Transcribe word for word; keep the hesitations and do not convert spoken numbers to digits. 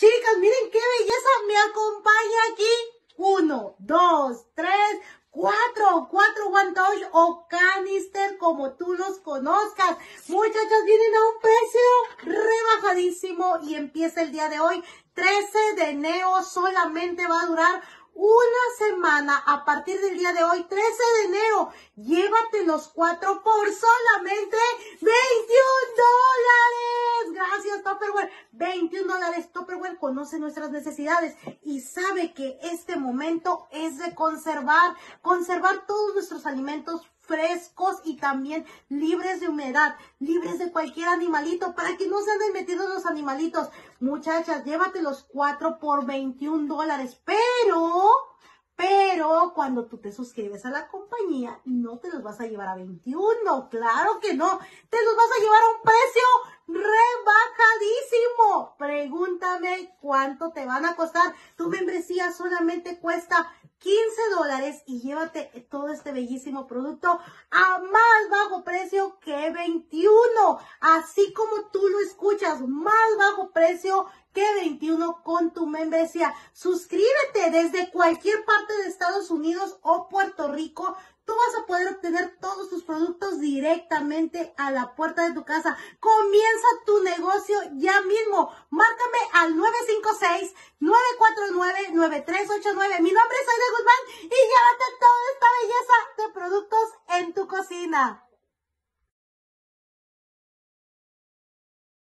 Chicas, miren qué belleza me acompaña aquí. Uno, dos, tres, cuatro, cuatro One Touch o canister, como tú los conozcas. Muchachas, vienen a un precio rebajadísimo y empieza el día de hoy, trece de enero, solamente va a durar una semana. A partir del día de hoy, trece de enero, llévate los cuatro por solamente veintiún dólares. Gracias, Tupperware. veintiún dólares. Tupperware conoce nuestras necesidades y sabe que este momento es de conservar, conservar todos nuestros alimentos frescos y también libres de humedad, libres de cualquier animalito, para que no se anden metidos los animalitos. Muchachas, llévate los cuatro por veintiún dólares, pero, pero cuando tú te suscribes a la compañía, no te los vas a llevar a veintiuno, claro que no, te los vas a llevar a un precio rebajadísimo. Pregúntame cuánto te van a costar. Tu membresía solamente cuesta quince dólares y llévate todo este bellísimo producto a más bajo precio que veintiuno. Así como tú lo escuchas, más bajo precio que veintiuno con tu membresía. Suscríbete desde cualquier parte de Estados Unidos o Puerto Rico. Tú vas a poder obtener todos tus productos directamente a la puerta de tu casa. Comienza tu negocio ya mismo. Márcame al nueve cinco seis, nueve cuatro nueve, nueve tres ocho nueve. Mi nombre es Aida Guzmán y llévate toda esta belleza de productos en tu cocina.